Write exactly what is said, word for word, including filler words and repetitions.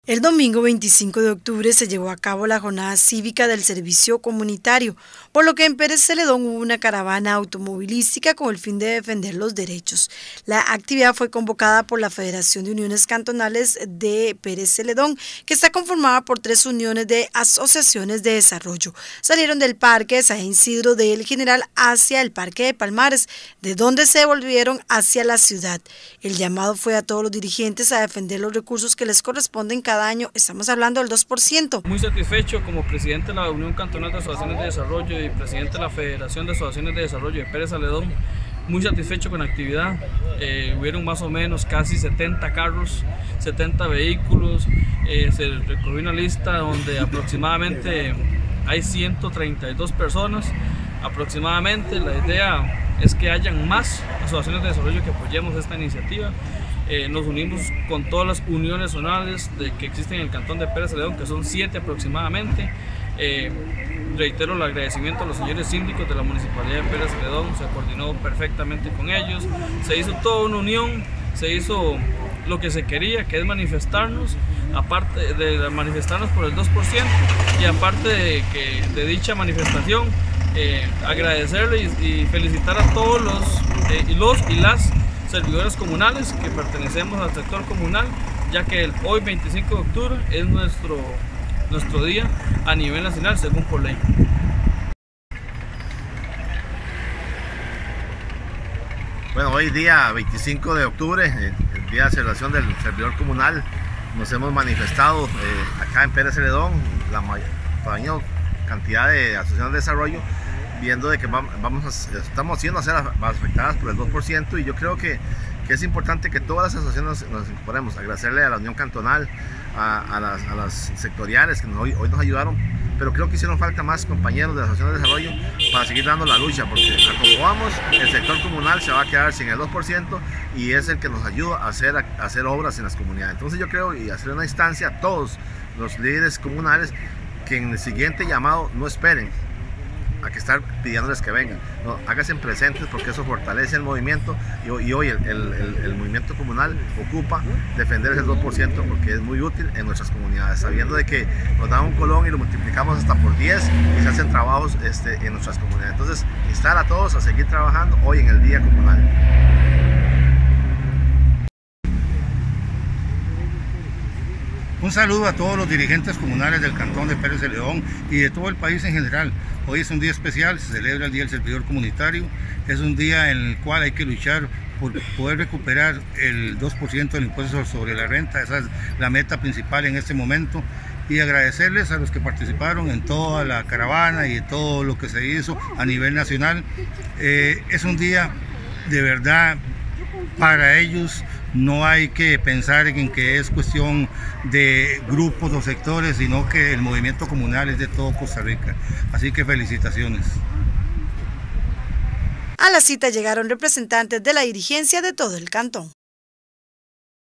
El domingo veinticinco de octubre se llevó a cabo la jornada cívica del servicio comunitario, por lo que en Pérez Celedón hubo una caravana automovilística con el fin de defender los derechos. La actividad fue convocada por la Federación de Uniones Cantonales de Pérez Celedón, que está conformada por tres uniones de asociaciones de desarrollo. Salieron del Parque de San Isidro del General hacia el Parque de Palmares, de donde se volvieron hacia la ciudad. El llamado fue a todos los dirigentes a defender los recursos que les corresponden cada año, estamos hablando del dos por ciento. Muy satisfecho como presidente de la Unión Cantonal de Asociaciones de Desarrollo y presidente de la Federación de Asociaciones de Desarrollo de Pérez Celedón, muy satisfecho con la actividad. Eh, hubieron más o menos casi setenta carros, setenta vehículos, eh, se recorrió una lista donde aproximadamente hay ciento treinta y dos personas aproximadamente. La idea es que hayan más asociaciones de desarrollo que apoyemos esta iniciativa. Eh, nos unimos con todas las uniones zonales de, que existen en el cantón de Pérez Celedón, que son siete aproximadamente. Eh, reitero el agradecimiento a los señores síndicos de la Municipalidad de Pérez Celedón, se coordinó perfectamente con ellos, se hizo toda una unión, se hizo lo que se quería, que es manifestarnos, aparte de manifestarnos por el dos por ciento, y aparte de, que, de dicha manifestación, eh, agradecerle y, y felicitar a todos los, eh, y los y las servidores comunales que pertenecemos al sector comunal, ya que el, hoy veinticinco de octubre es nuestro, nuestro día a nivel nacional según por ley. Bueno, hoy día veinticinco de octubre, el día de celebración del servidor comunal, nos hemos manifestado eh, acá en Pérez Celedón, la mayor cantidad de asociaciones de desarrollo, viendo de que vamos a, estamos siendo afectadas por el dos por ciento, y yo creo que, que es importante que todas las asociaciones nos, nos incorporemos. Agradecerle a la Unión Cantonal, a, a, las, a las sectoriales que nos, hoy, hoy nos ayudaron, pero creo que hicieron falta más compañeros de las asociaciones de desarrollo para seguir dando la lucha, porque a como vamos, el sector comunal se va a quedar sin el dos por ciento y es el que nos ayuda a hacer, a, a hacer obras en las comunidades. Entonces yo creo, y hacer una instancia a todos los líderes comunales, que en el siguiente llamado no esperen a que estar pidiéndoles que vengan, no, háganse presentes, porque eso fortalece el movimiento, y, y hoy el, el, el, el movimiento comunal ocupa defender ese dos por ciento, porque es muy útil en nuestras comunidades, sabiendo de que nos dan un colón y lo multiplicamos hasta por diez y se hacen trabajos este, en nuestras comunidades. Entonces, instar a todos a seguir trabajando hoy en el Día Comunal. Un saludo a todos los dirigentes comunales del cantón de Pérez Celedón y de todo el país en general. Hoy es un día especial, se celebra el Día del Servidor Comunitario. Es un día en el cual hay que luchar por poder recuperar el dos por ciento del impuesto sobre la renta. Esa es la meta principal en este momento. Y agradecerles a los que participaron en toda la caravana y de todo lo que se hizo a nivel nacional. Eh, es un día de verdad para ellos. No hay que pensar en que es cuestión de grupos o sectores, sino que el movimiento comunal es de todo Costa Rica. Así que felicitaciones. A la cita llegaron representantes de la dirigencia de todo el cantón.